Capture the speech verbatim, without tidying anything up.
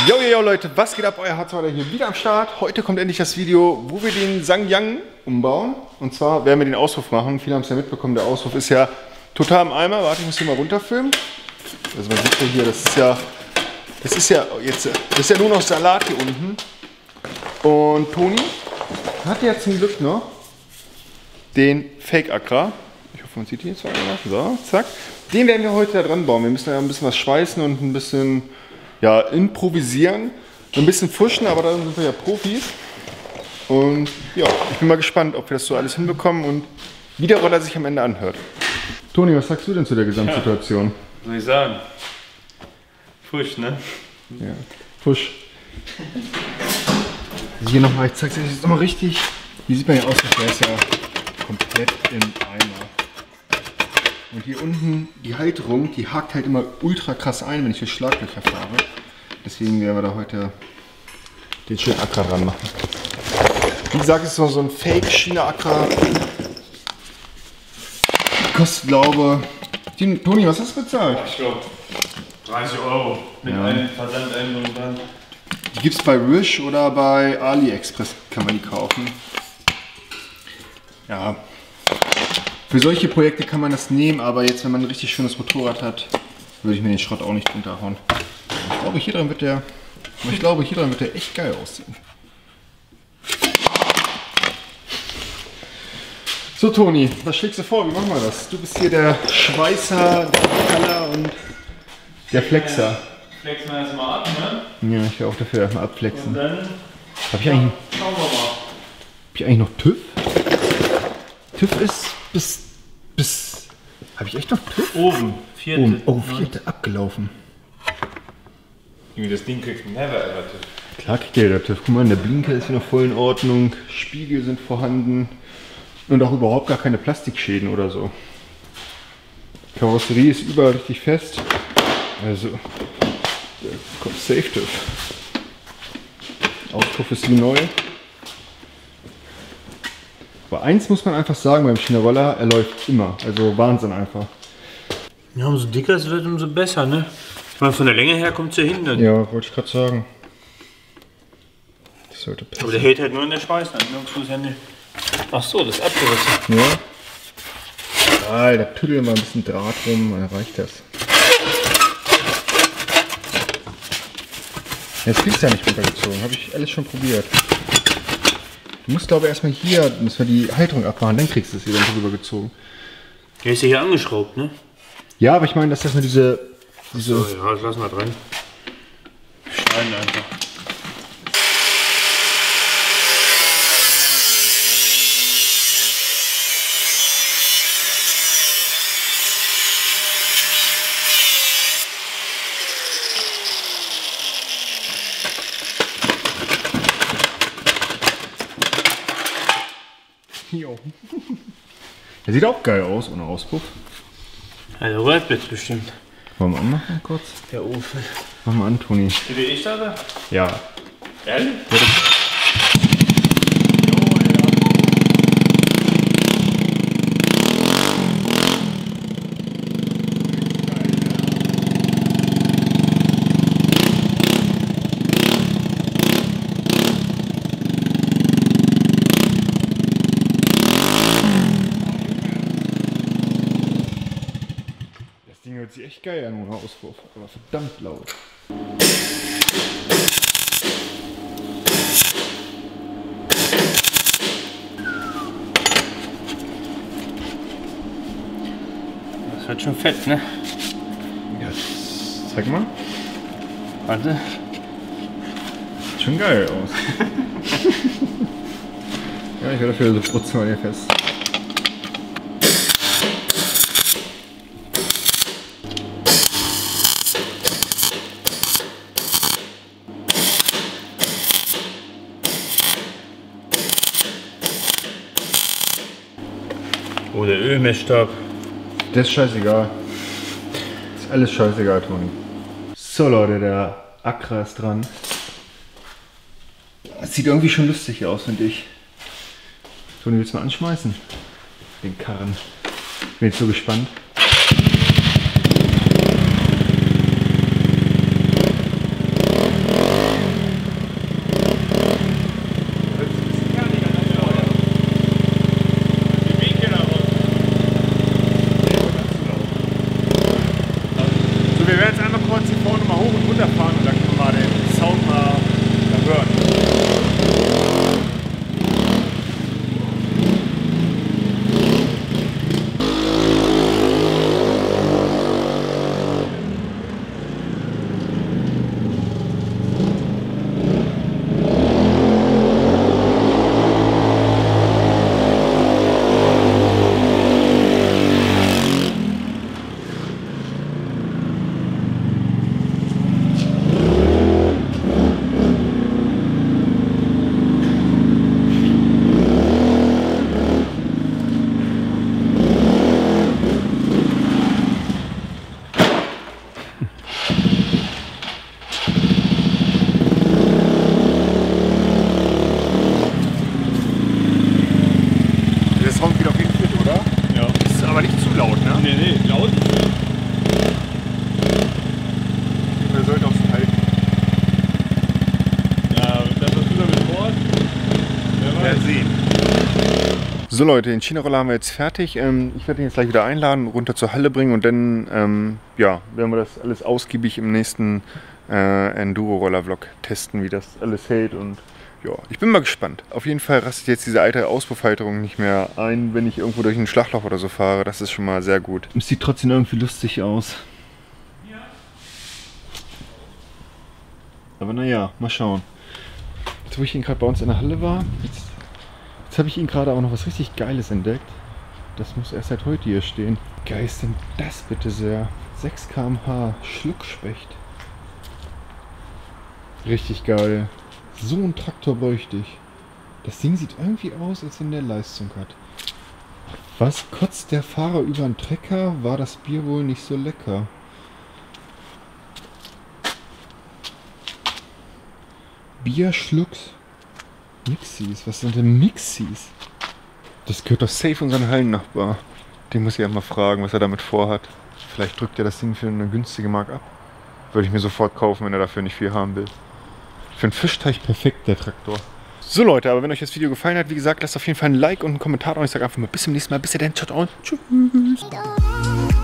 Jo, jo, jo, Leute, was geht ab? Euer Harzwader hier wieder am Start. Heute kommt endlich das Video, wo wir den Sangyang umbauen. Und zwar werden wir den Auspuff machen. Viele haben es ja mitbekommen, der Auspuff ist ja total im Eimer. Warte, ich muss hier mal runterfilmen. Also man sieht ja hier, das ist ja, das ist ja jetzt, das ist ja nur noch Salat hier unten. Und Toni hat ja zum Glück noch den Fake Accra. Ich hoffe, man sieht ihn jetzt auch noch. So, zack. Den werden wir heute da dran bauen. Wir müssen ja ein bisschen was schweißen und ein bisschen ja, improvisieren. Ein bisschen fuschen, aber da sind wir ja Profis. Und ja, ich bin mal gespannt, ob wir das so alles hinbekommen und wie der Roller sich am Ende anhört. Toni, was sagst du denn zu der Gesamtsituation? Ja, was soll ich sagen? Fusch, ne? Ja, Fusch. Hier nochmal, ich zeig's euch jetzt nochmal richtig. Hier sieht man ja aus, als wäre es ja komplett im Eimer. Und hier unten die Halterung, die hakt halt immer ultra krass ein, wenn ich hier Schlaglöcher fahre. Deswegen werden wir da heute den schönen Accra dran machen. Wie gesagt, es ist noch so ein Fake-China-Accra. Kostet, glaube ich. Toni, was hast du bezahlt? Ich glaube dreißig Euro mit Ja. einem Versand und dann. Die gibt es bei Wish oder bei AliExpress, kann man die kaufen. Ja. Für solche Projekte kann man das nehmen, aber jetzt, wenn man ein richtig schönes Motorrad hat, würde ich mir den Schrott auch nicht drunter hauen. Ich glaube, hier dran wird der, ich glaube, hier dran wird der echt geil aussehen. So, Toni, was schlägst du vor? Wie machen wir das? Du bist hier der Schweißer, der Kaller und der Flexer. Flexen wir erstmal ab, ne? Ja, ich will auch dafür erstmal abflexen. Und dann Hab ich eigentlich, schauen wir mal. hab ich eigentlich noch TÜV? TÜV ist bis, bis, habe ich echt noch TÜV? Oben, vierte. Oben. Oh, vierte abgelaufen. Das Ding kriegst du never ever TÜV. Klar kriegt der TÜV. Guck mal, der Blinker ist hier noch voll in Ordnung, Spiegel sind vorhanden und auch überhaupt gar keine Plastikschäden oder so. Karosserie ist überall richtig fest. Also, der kommt safe TÜV. Auspuff ist wie neu. Aber eins muss man einfach sagen beim China-Roller, er läuft immer. Also Wahnsinn einfach. Ja, umso dicker es wird, umso besser, ne? Ich meine, von der Länge her kommt es ja hin. Dann. Ja, wollte ich gerade sagen. Das sollte passen. Aber der hält halt nur in der Schweiß an. Nirgendwo ist ja nicht. Ach so, das ist abgerissen. Ja. Ah, da tüddeln wir ein bisschen Draht rum, dann reicht das. Jetzt kriegst du ja nicht runtergezogen, habe ich alles schon probiert. Du musst, glaube ich, erstmal hier, müssen wir die Halterung abmachen, dann kriegst du es wieder drüber gezogen. Der ist ja hier angeschraubt, ne? Ja, aber ich meine, dass das nur diese... diese So, ja, das lassen wir drin. Schneiden einfach. Jo. Der sieht auch geil aus, ohne Auspuff. Also Röhrblitz bestimmt. Wollen wir anmachen kurz? Der Ofen. Mach mal an, Toni. Die wie ich da? Ja. Ehrlich? Ja, das Das Ding hört sich echt geil an ohne Auspuff, aber verdammt laut. Das wird schon fett, ne? Ja, zeig mal. Warte. Sieht schon geil aus. Ja, ich werde dafür so putzen mal hier fest. Oh, der Ölmessstab. Das ist scheißegal. Das ist alles scheißegal, Toni. So Leute, der Accra ist dran. Das sieht irgendwie schon lustig aus, finde ich. Toni, willst du mal anschmeißen? Den Karren. Bin jetzt so gespannt. So Leute, den China-Roller haben wir jetzt fertig. Ähm, ich werde ihn jetzt gleich wieder einladen, runter zur Halle bringen und dann ähm, ja, werden wir das alles ausgiebig im nächsten äh, Enduro-Roller-Vlog testen, wie das alles hält. Und ja, ich bin mal gespannt. Auf jeden Fall rastet jetzt diese alte Auspuffhalterung nicht mehr ein, wenn ich irgendwo durch einen Schlagloch oder so fahre. Das ist schon mal sehr gut. Es sieht trotzdem irgendwie lustig aus. Aber naja, mal schauen. Jetzt, wo ich ihn gerade bei uns in der Halle war, jetzt, jetzt habe ich ihn gerade auch noch was richtig Geiles entdeckt. Das muss erst seit heute hier stehen. Geil ist denn das bitte sehr? sechs Kilometer pro Stunde Schluckspecht. Richtig geil. So einen Traktor bräuchte ich. Das Ding sieht irgendwie aus, als wenn der Leistung hat. Was kotzt der Fahrer über einen Trecker? War das Bier wohl nicht so lecker? Bier schlucks. Mixies. Was sind denn Mixies? Das gehört doch safe unseren Hallennachbar. Den muss ich ja mal fragen, was er damit vorhat. Vielleicht drückt er das Ding für eine günstige Mark ab. Würde ich mir sofort kaufen, wenn er dafür nicht viel haben will. Für einen Fischteich perfekt, der Traktor. So Leute, aber wenn euch das Video gefallen hat, wie gesagt, lasst auf jeden Fall ein Like und einen Kommentar da und ich sage einfach mal bis zum nächsten Mal. Bis dann, ciao, ciao. Tschüss.